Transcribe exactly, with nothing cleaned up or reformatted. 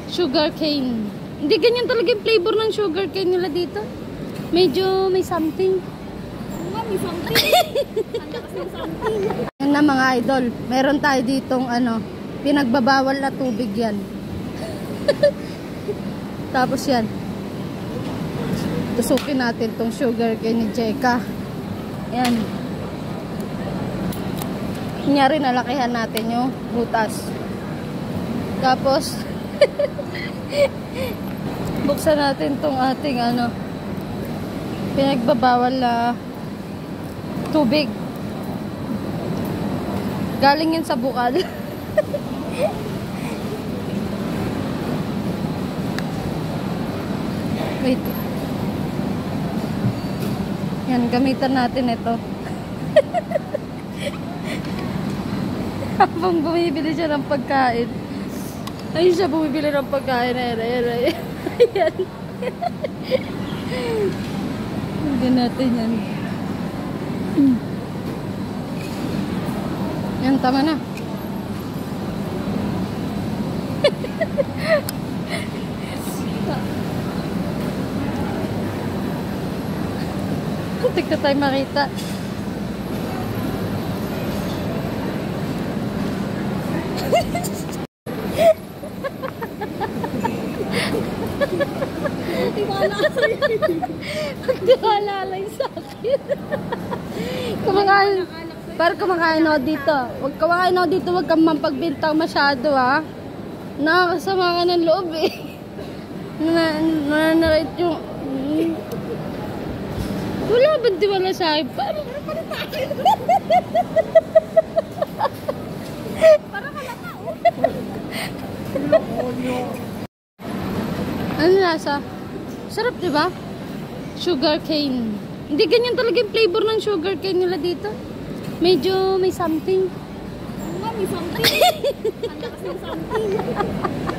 Sugar cane. Hindi ganyan talaga yung flavor ng sugar cane nila dito. Medyo may something. Oo, may something. Ang lakas ng something. Yan na mga idol. Meron tayo ditong ano, pinagbabawal na tubig yan. Tapos yan. Tusukin natin tong sugar cane ni Jeka. Yan. Kunyari nalakihan natin yung butas. Tapos buksan natin tong ating ano, pinagbabawal na tubig. Galing yan sa bukal. Wait. Yan, gamitan natin ito. Habang bumibili siya ng pagkain. Ayun siya bumibili ng pagkain. Ayan, ayan, ayan. Ayan. Hindi natin yan. Yan, tama na. Hindi ka tayo makita. Magtiwala lang sa akin. Kumakain. Para kumakain ako dito. Huwag kumakain ako dito. Huwag kang mampagbintang masyado, ha. Nakakasama ka ng loob, eh. Nananarate yung... Wala ba tiwala sa akin? Paano? Para ka lang tao. Ano lasa? Sarap, diba? Sugar cane. Hindi ganyan talaga yung flavor ng sugar cane nila dito. Medyo may something. Oo, may something. Ang lakas ng something.